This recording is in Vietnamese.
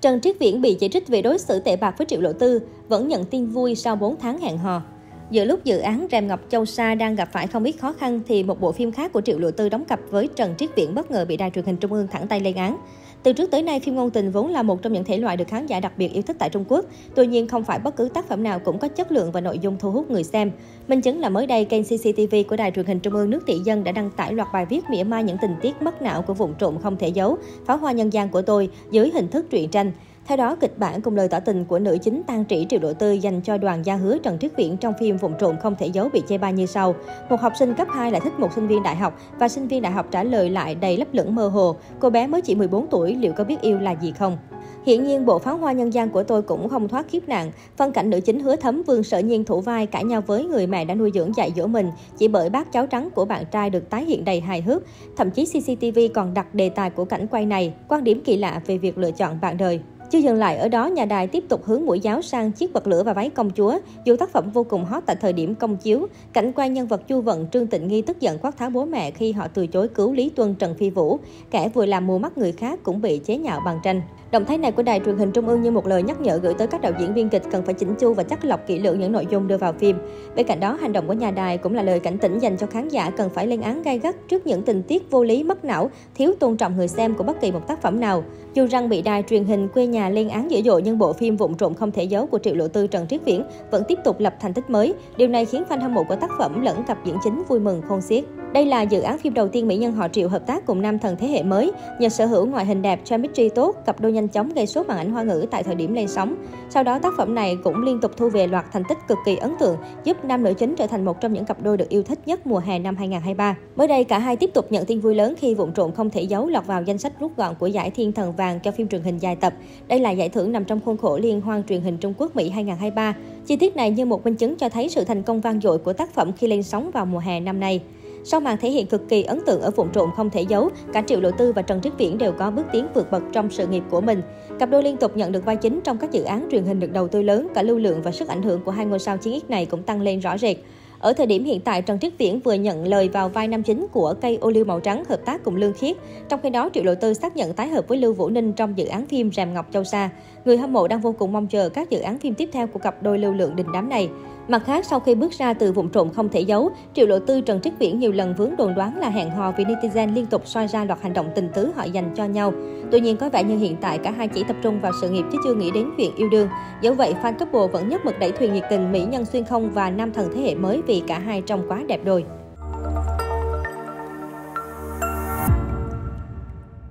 Trần Triết Viễn bị chỉ trích vì đối xử tệ bạc với Triệu Lộ Tư, vẫn nhận tin vui sau 4 tháng hẹn hò. Giữa lúc dự án Rèm Ngọc Châu Sa đang gặp phải không ít khó khăn, thì một bộ phim khác của Triệu Lộ Tư đóng cặp với Trần Triết Viễn bất ngờ bị Đài Truyền hình Trung ương thẳng tay lên án. Từ trước tới nay, phim ngôn tình vốn là một trong những thể loại được khán giả đặc biệt yêu thích tại Trung Quốc. Tuy nhiên, không phải bất cứ tác phẩm nào cũng có chất lượng và nội dung thu hút người xem. Minh chứng là mới đây, kênh CCTV của Đài Truyền hình Trung ương nước tỷ dân đã đăng tải loạt bài viết mỉa mai những tình tiết mất não của Vụng Trộm Không Thể Giấu, Pháo Hoa Nhân Gian Của Tôi dưới hình thức truyện tranh. Theo đó, kịch bản cùng lời tỏ tình của nữ chính Tang Trĩ Triệu Lộ Tư dành cho Đoàn Gia Hứa Trần Triết Viễn trong phim Vụng Trộm Không Thể Giấu bị chê bai như sau. Một học sinh cấp 2 lại thích một sinh viên đại học và sinh viên đại học trả lời lại đầy lấp lửng mơ hồ. Cô bé mới chỉ 14 tuổi, liệu có biết yêu là gì không? Hiển nhiên, bộ Pháo Hoa Nhân Gian Của Tôi cũng không thoát kiếp nạn. Phân cảnh nữ chính Hứa Thấm Vương Sở Nhiên thủ vai cãi nhau với người mẹ đã nuôi dưỡng dạy dỗ mình chỉ bởi bát cháo trắng của bạn trai được tái hiện đầy hài hước. Thậm chí CCTV còn đặt đề tài của cảnh quay này, quan điểm kỳ lạ về việc lựa chọn bạn đời. Chưa dừng lại ở đó, nhà đài tiếp tục hướng mũi giáo sang chiếc bật lửa và váy công chúa. Dù tác phẩm vô cùng hot tại thời điểm công chiếu, cảnh quay nhân vật Chu Vận, Trương Tịnh Nghi tức giận quát tháo bố mẹ khi họ từ chối cứu Lý Tuân, Trần Phi Vũ. Kẻ vừa làm mù mắt người khác cũng bị chế nhạo bằng tranh. Động thái này của Đài Truyền hình Trung ương như một lời nhắc nhở gửi tới các đạo diễn biên kịch cần phải chỉnh chu và chắt lọc kỹ lưỡng những nội dung đưa vào phim. Bên cạnh đó, hành động của nhà đài cũng là lời cảnh tỉnh dành cho khán giả cần phải lên án gay gắt trước những tình tiết vô lý, mất não, thiếu tôn trọng người xem của bất kỳ một tác phẩm nào. Dù rằng bị Đài Truyền hình quê nhà lên án dữ dội, nhưng bộ phim Vụng Trộm Không Thể Giấu của Triệu Lộ Tư Trần Triết Viễn vẫn tiếp tục lập thành tích mới. Điều này khiến fan hâm mộ của tác phẩm lẫn cặp diễn chính vui mừng khôn xiết. Đây là dự án phim đầu tiên mỹ nhân họ Triệu hợp tác cùng nam thần thế hệ mới. Nhờ sở hữu ngoại hình đẹp, chemistry tốt, cặp đôi nhanh chóng gây sốt màn ảnh Hoa ngữ tại thời điểm lên sóng. Sau đó, tác phẩm này cũng liên tục thu về loạt thành tích cực kỳ ấn tượng, giúp nam nữ chính trở thành một trong những cặp đôi được yêu thích nhất mùa hè năm 2023. Mới đây, cả hai tiếp tục nhận tin vui lớn khi Vụng Trộm Không Thể Giấu lọt vào danh sách rút gọn của giải Thiên Thần Vàng cho phim truyền hình dài tập. Đây là giải thưởng nằm trong khuôn khổ Liên hoan truyền hình Trung Quốc Mỹ 2023. Chi tiết này như một minh chứng cho thấy sự thành công vang dội của tác phẩm khi lên sóng vào mùa hè năm nay. Sau màn thể hiện cực kỳ ấn tượng ở Vụng Trộm Không Thể Giấu, cả Triệu Lộ Tư và Trần Triết Viễn đều có bước tiến vượt bậc trong sự nghiệp của mình. Cặp đôi liên tục nhận được vai chính trong các dự án truyền hình được đầu tư lớn, cả lưu lượng và sức ảnh hưởng của hai ngôi sao 9X này cũng tăng lên rõ rệt. Ở thời điểm hiện tại, Trần Triết Viễn vừa nhận lời vào vai nam chính của Cây Ô Liu Màu Trắng hợp tác cùng Lương Khiết. Trong khi đó, Triệu Lộ Tư xác nhận tái hợp với Lưu Vũ Ninh trong dự án phim Rèm Ngọc Châu Sa. Người hâm mộ đang vô cùng mong chờ các dự án phim tiếp theo của cặp đôi lưu lượng đình đám này. Mặt khác, sau khi bước ra từ Vụng Trộm Không Thể Giấu, Triệu Lộ Tư Trần Triết Viễn nhiều lần vướng đồn đoán là hẹn hò vì netizen liên tục soi ra loạt hành động tình tứ họ dành cho nhau. Tuy nhiên, có vẻ như hiện tại cả hai chỉ tập trung vào sự nghiệp chứ chưa nghĩ đến chuyện yêu đương. Dẫu vậy, fan couple vẫn nhất mực đẩy thuyền nhiệt tình mỹ nhân xuyên không và nam thần thế hệ mới vì cả hai trông quá đẹp đôi.